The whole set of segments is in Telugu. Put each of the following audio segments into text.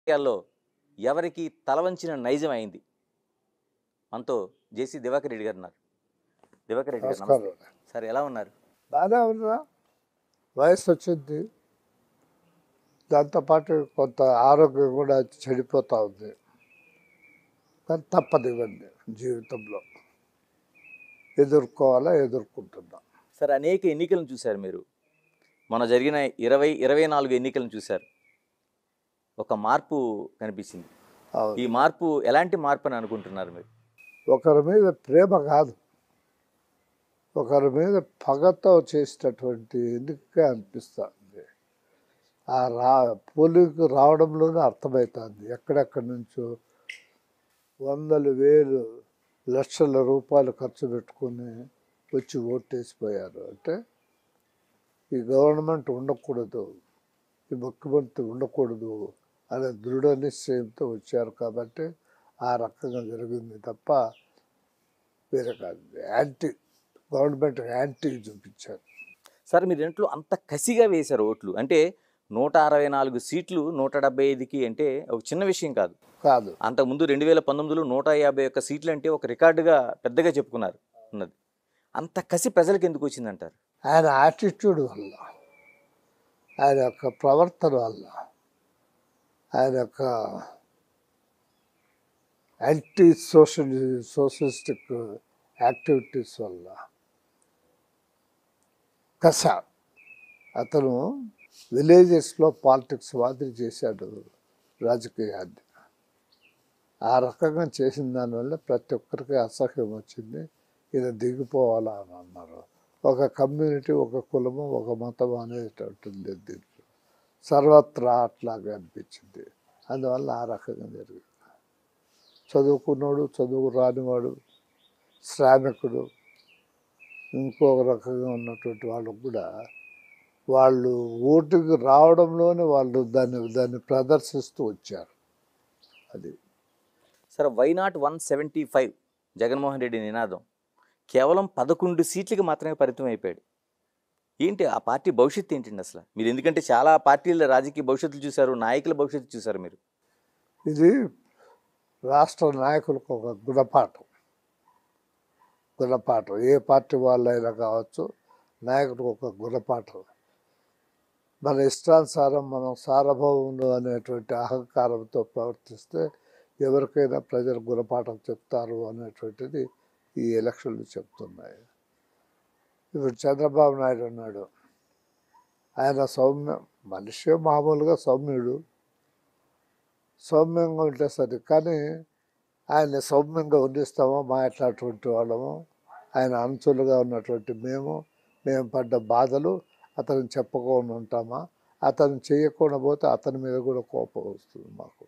రాజకీయాల్లో ఎవరికి తలవంచిన నైజం అయింది? మనతో జేసీ దివాకర్ రెడ్డి గారు ఉన్నారు. దివాకర్ రెడ్డి గారు నమస్తే. నమస్కారం. సార్ ఎలా ఉన్నారు? బాగానే ఉన్నా. వయసు వచ్చింది, దాంతోపాటు కొంత ఆరోగ్యం కూడా చెడిపోతూ ఉంది. కానీ తప్పదు, ఇవన్నీ జీవితంలో ఎదుర్కొంటున్నా. సార్ అనేక ఎన్నికలను చూశారు మీరు. మన జరిగిన 24 ఎన్నికలను చూశారు. ఒక మార్పు కనిపించింది. అవును. ఈ మార్పు ఎలాంటి మార్పు అని అనుకుంటున్నారు మీరు? ఒకరి మీద ప్రేమ కాదు, ఒకరి మీద పగతో చేసినటువంటి ఎన్నికగా అనిపిస్తుంది. పోలింగ్కి రావడంలోనే అర్థమవుతుంది. ఎక్కడెక్కడి నుంచో వందలు వేలు లక్షల రూపాయలు ఖర్చు పెట్టుకుని వచ్చి ఓటేసిపోయారు. అంటే ఈ గవర్నమెంట్ ఉండకూడదు, ఈ ముఖ్యమంత్రి ఉండకూడదు అనే దృఢ నిశ్చయంతో వచ్చారు. కాబట్టి ఆ రకంగా జరిగింది తప్ప వేరే కాదు. గవర్నమెంట్ యాంటీ చూపించారు. సార్ మీరు ఇంట్లో అంత కసిగా వేశారు ఓట్లు. అంటే 164 సీట్లు 175కి అంటే ఒక చిన్న విషయం కాదు. అంతకుముందు 2019లో 151 సీట్లు అంటే ఒక రికార్డుగా పెద్దగా చెప్పుకున్నారు ఉన్నది. అంత కసి ప్రజలకు ఎందుకు వచ్చిందంటారు? ఆయన యాటిట్యూడ్ వల్ల, ఆయన యొక్క ప్రవర్తన వల్ల, ఆయన యొక్క యాంటీ సోషలిస్టిక్ యాక్టివిటీస్ వల్ల కస. అతను విలేజెస్లో పాలిటిక్స్ మాదిరి చేశాడు రాజకీయాన్ని. ఆ రకంగా చేసిన దానివల్ల ప్రతి ఒక్కరికి అసహ్యం వచ్చింది. ఈయన దిగిపోవాలా అని అన్నారు. ఒక కమ్యూనిటీ, ఒక కులము, ఒక మతం అనేటట్టుంది దీంట్లో. సర్వత్రా అట్లాగా అనిపించింది. అందువల్ల ఆ రకంగా జరిగింది. చదువుకున్నాడు, చదువు రానివాడు, శ్రామికుడు, ఇంకొక రకంగా ఉన్నటువంటి వాళ్ళకు కూడా వాళ్ళు ఓటుకి రావడంలోనే వాళ్ళు దాన్ని ప్రదర్శిస్తూ వచ్చారు. అది సార్ వైనాట్ 175 జగన్మోహన్ రెడ్డి నినాదం కేవలం 11 సీట్లకి మాత్రమే పరిమితం అయిపోయాడు. ఏంటి ఆ పార్టీ భవిష్యత్తు ఏంటండి అసలు? మీరు ఎందుకంటే చాలా పార్టీల రాజకీయ భవిష్యత్తులు చూశారు, నాయకుల భవిష్యత్తు చూశారు మీరు. ఇది రాష్ట్ర నాయకులకు ఒక గుణపాఠం. ఏ పార్టీ వాళ్ళైనా కావచ్చు, నాయకుడికి ఒక గుణపాఠం. మన ఇష్టానుసారం మనం సార్వభౌములు అనేటువంటి అహంకారంతో ప్రవర్తిస్తే ఎవరికైనా ప్రజలు గుణపాఠం చెప్తారు అనేటువంటిది ఈ ఎలక్షన్లు చెప్తున్నాయి. ఇప్పుడు చంద్రబాబు నాయుడు ఉన్నాడు, ఆయన మనిషి మామూలుగా సౌమ్యంగా ఉంటే సరే. కానీ ఆయన సౌమ్యంగా ఉండిస్తామో మాట్లాడేటువంటి వాళ్ళము, ఆయన అంచులుగా ఉన్నటువంటి మేము పడ్డ బాధలు అతను చెప్పకుండా ఉంటామా? అతను చేయకుండా పోతే అతని మీద కూడా కోపం వస్తుంది మాకు.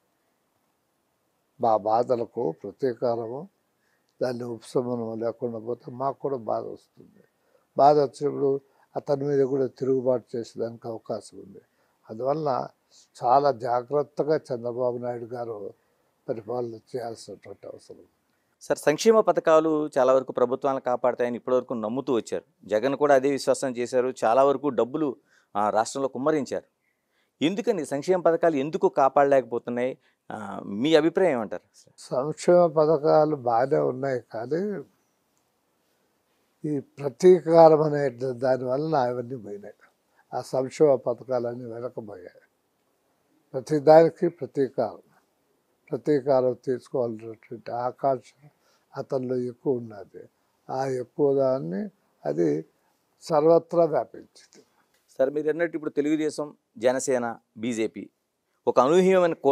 మా బాధలకు ప్రతీకారము, దాన్ని ఉపశమనం లేకుండా పోతే మాకు కూడా బాధ వస్తుంది. బాధ వచ్చినప్పుడు అతని మీద కూడా తిరుగుబాటు చేసేదానికి అవకాశం ఉంది. అందువల్ల చాలా జాగ్రత్తగా చంద్రబాబు నాయుడు గారు పరిపాలన చేయాల్సినటువంటి అవసరం. సార్ సంక్షేమ పథకాలు చాలా వరకు ప్రభుత్వాలను కాపాడతాయని ఇప్పటివరకు నమ్ముతూ వచ్చారు. జగన్ కూడా అదే విశ్వాసం చేశారు. చాలా వరకు డబ్బులు రాష్ట్రంలో కుమ్మరించారు. ఎందుకని సంక్షేమ పథకాలు ఎందుకు కాపాడలేకపోతున్నాయి? మీ అభిప్రాయం ఏమంటారు? సంక్షేమ పథకాలు బాగానే ఉన్నాయి, కానీ ఈ ప్రతీకారం అనే దానివల్ల అవన్నీ పోయినాయి. ఆ సంక్షేమ పథకాలన్నీ వెనకబోయాయి. ప్రతిదానికి ప్రతీకారం తీసుకోవాల్సినటువంటి ఆకాంక్ష అతనిలో ఎక్కువ ఉన్నది. ఆ ఎక్కువ దాన్ని అది సర్వత్రా వ్యాపించింది. సార్ మీరు అన్నట్టు ఇప్పుడు తెలుగుదేశం, జనసేన, బీజేపీ ఒక అనూహ్యమైన